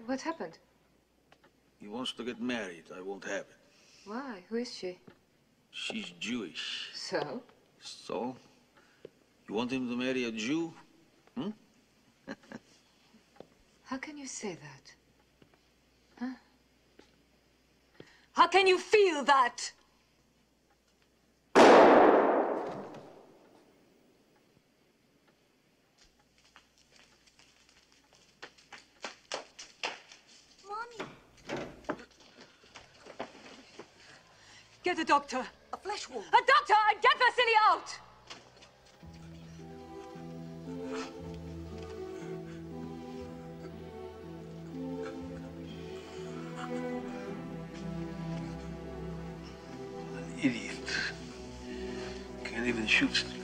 What happened? He wants to get married. I won't have it. Why? Who is she? She's Jewish. So? So? You want him to marry a Jew? Hmm? How can you say that? Huh? How can you feel that? Mommy. Get a doctor. A flesh wound. A doctor and get Vasily out! Idiot. Can't even shoot straight.